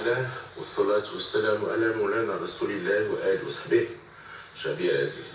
الله والصلاة والسلام على مولانا رسول الله وآله وصحبه. شعبي العزيز،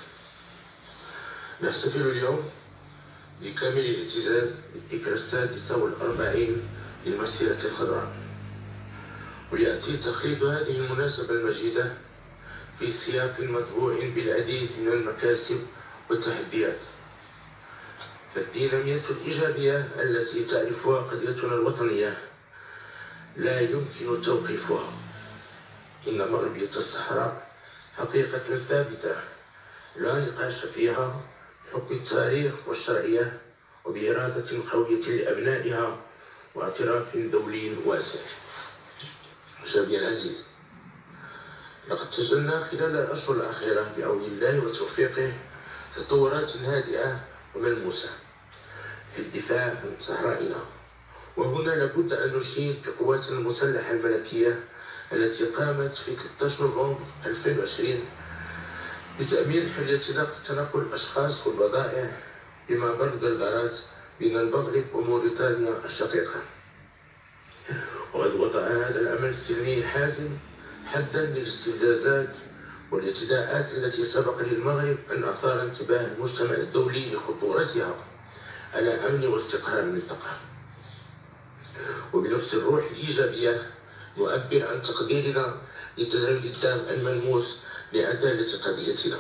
نحتفل اليوم بكامل الاعتزاز بالذكرى 46 للمسيرة الخضراء، ويأتي تخليد هذه المناسبة المجيدة في سياق مطبوع بالعديد من المكاسب والتحديات. فالدينامية الإيجابية التي تعرفها قضيتنا الوطنية لا يمكن توقيفها. إن مغربية الصحراء حقيقة ثابتة لا نقاش فيها بحكم التاريخ والشرعية وبإرادة قوية لأبنائها واعتراف دولي واسع. شعبي العزيز، لقد سجلنا خلال الأشهر الأخيرة بعون الله وتوفيقه تطورات هادئة وملموسة في الدفاع عن صحرائنا، وهنا لابد أن نشيد بقواتنا المسلحة الملكية التي قامت في 13 نوفمبر 2020 بتأمين حرية تنقل الأشخاص والبضائع بمعبر دلغرات بين المغرب وموريتانيا الشقيقة. وقد وضع هذا العمل السلمي الحازم حدا للاستفزازات والاعتداءات التي سبق للمغرب أن أثار انتباه المجتمع الدولي لخطورتها على أمن واستقرار المنطقة. وبنفس الروح الإيجابية نعبر عن تقديرنا للتزايد التام الملموس لعدالة قضيتنا،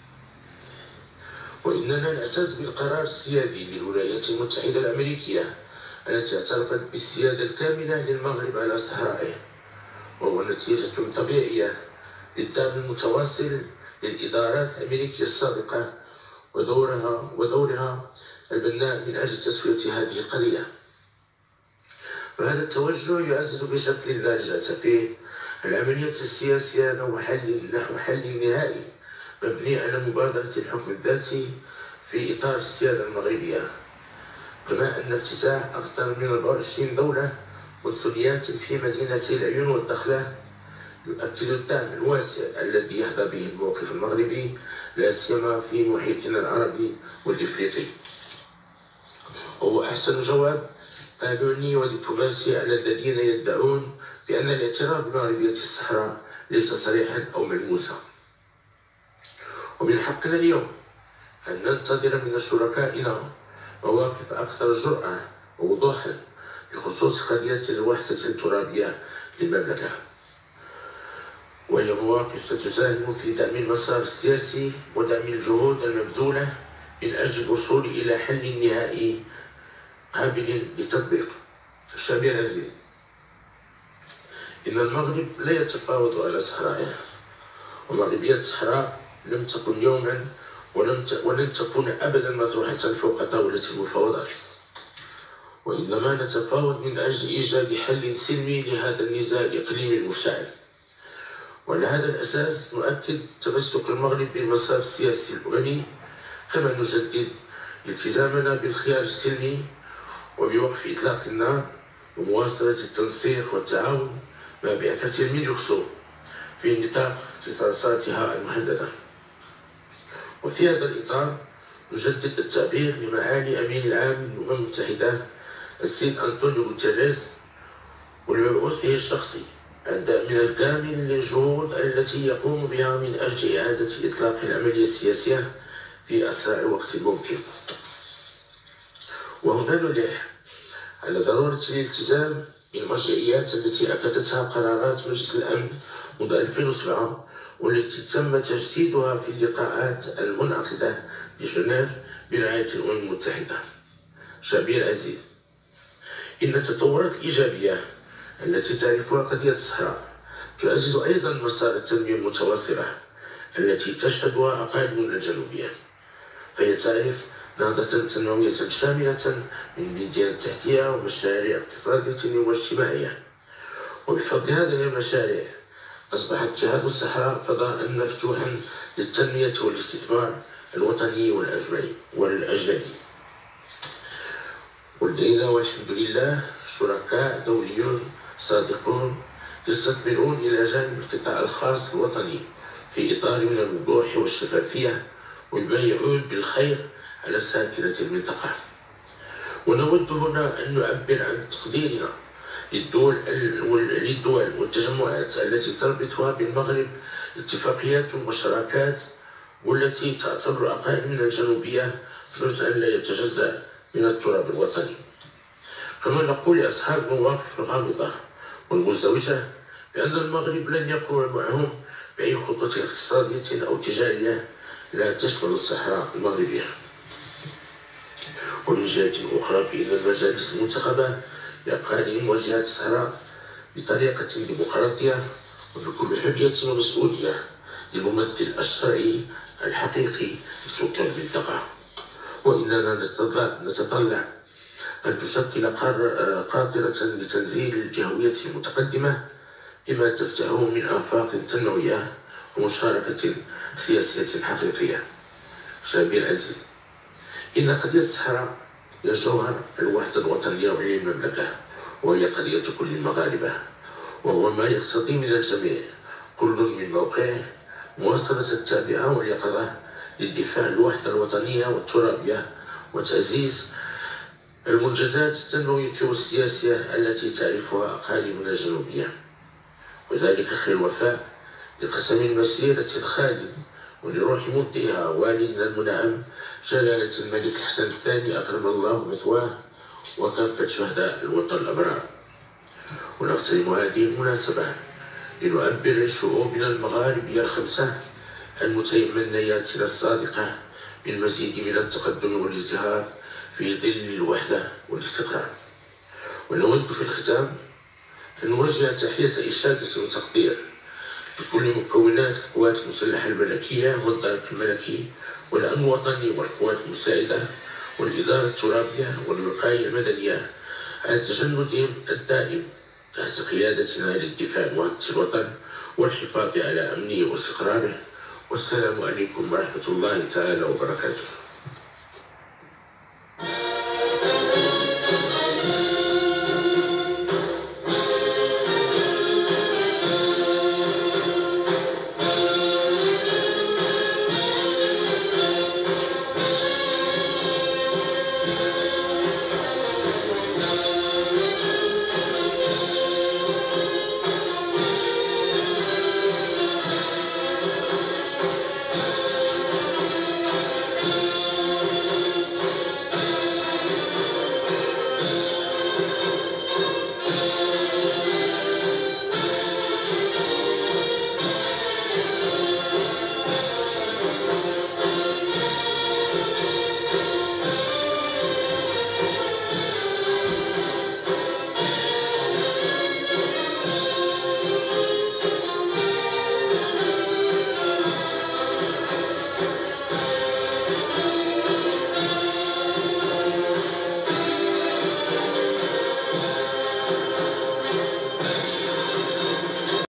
وإننا نعتز بالقرار السيادي للولايات المتحدة الأمريكية التي اعترفت بالسيادة الكاملة للمغرب على صحرائه، وهو نتيجة طبيعية للدعم المتواصل للإدارات الأمريكية السابقة ودورها البناء من أجل تسوية هذه القضية. فهذا التوجه يعزز بشكل لا رجعة فيه العملية السياسية نحو حل نهائي مبني على مبادرة الحكم الذاتي في إطار السيادة المغربية، كما أن افتتاح أكثر من 24 دولة قنصليات في مدينتي العيون والدخلة يؤكد الدعم الواسع الذي يحظى به الموقف المغربي لا سيما في محيطنا العربي والإفريقي. وهو أحسن جواب قانوني ودبلوماسي على الذين يدعون بأن الاعتراف بمغربية الصحراء ليس صريحا أو ملموسا. ومن حقنا اليوم أن ننتظر من شركائنا مواقف أكثر جرأة ووضوحا بخصوص قضية الوحدة الترابية للمملكة، وهي مواقف ستساهم في دعم المسار السياسي ودعم الجهود المبذولة من أجل الوصول إلى حل نهائي قابل للتطبيق. الشعبي العزيز، إن المغرب لا يتفاوض على صحرائه، ومغربية الصحراء لم تكن يوما ولن تكون أبدا مطروحة فوق طاولة المفاوضات، وإنما نتفاوض من أجل إيجاد حل سلمي لهذا النزاع الإقليمي المفتعل. وعلى هذا الأساس نؤكد تمسك المغرب بالمسار السياسي الأممي، كما نجدد التزامنا بالخيار السلمي وبوقف إطلاق النار ومواصلة التنسيق والتعاون مع بعثة المينوكسو في نطاق اختصاصاتها المحددة. وفي هذا الإطار نجدد التعبير لمعالي أمين العام للأمم المتحدة السيد أنطونيو غوتيريز ولمبعوثه الشخصي عن دعمنا الكامل للجهود التي يقوم بها من أجل إعادة إطلاق العملية السياسية في أسرع وقت ممكن. وهنا نلح على ضرورة الالتزام بالمرجعيات التي أكدتها قرارات مجلس الأمن منذ 2007 والتي تم تجسيدها في اللقاءات المنعقدة بجنيف برعاية الأمم المتحدة. شعبي العزيز، إن التطورات الإيجابية التي تعرفها قضية الصحراء تعزز أيضا مسار التنمية المتواصلة التي تشهدها أقاليمنا الجنوبية، فهي تعرف نهضة تنموية شاملة من بنية تحتية ومشاريع اقتصادية واجتماعية. وبفضل هذه المشاريع أصبحت جهاد الصحراء فضاء مفتوحا للتنمية والاستثمار الوطني والأجنبي. ولدينا والحمد لله شركاء دوليون صادقون يستثمرون إلى جانب القطاع الخاص الوطني في إطار من الوضوح والشفافية وما يعود بالخير على ساكنة المنطقة. ونود هنا أن نعبر عن تقديرنا للدول والتجمعات التي تربطها بالمغرب اتفاقيات ومشاركات، والتي تعتبر أقاليمنا الجنوبية جزءا لا يتجزأ من التراب الوطني. كما نقول لأصحاب المواقف الغامضة والمزدوجة بأن المغرب لن يقوم معهم بأي خطة اقتصادية أو تجارية لا تشمل الصحراء المغربية. ومن جهة أخرى فإن المجالس المنتخبة لأقاليم وجهات الصحراء بطريقة ديمقراطية وبكل حرية ومسؤولية للممثل الشرعي الحقيقي لسلطان المنطقة، وإننا نتطلع أن تشكل قاطرة لتنزيل الجهوية المتقدمة بما تفتحه من آفاق تنوية ومشاركة سياسية حقيقية. شعبي العزيز، إن قضية الصحراء هي جوهر الوحدة الوطنية للمملكة، وهي قضية كل المغاربة، وهو ما يقتضي من الجميع كل من موقعه مواصلة التابعة واليقظة للدفاع عن الوحدة الوطنية والترابية، وتعزيز المنجزات التنموية والسياسية التي تعرفها أقاليمنا الجنوبية، وذلك خير الوفاء لقسم المسيرة الخالد ولروح مبدئها والدنا المنعم جلالة الملك حسن الثاني أكرم الله مثواه وكافة شهداء الوطن الأبرار. ونغتنم هذه المناسبة لنعبر لشعوبنا المغاربية الخمسة عن متمنياتنا الصادقة بالمزيد من التقدم والازدهار في ظل الوحدة والاستقرار. ونود في الختام أن نوجه تحية إشادة وتقدير لكل مكونات القوات المسلحة الملكية والدرك الملكي والأمن الوطني والقوات المساعدة والإدارة الترابية والوقاية المدنية على تجندهم الدائم تحت قيادتنا للدفاع عن وحدة الوطن والحفاظ على أمنه واستقراره. والسلام عليكم ورحمة الله تعالى وبركاته.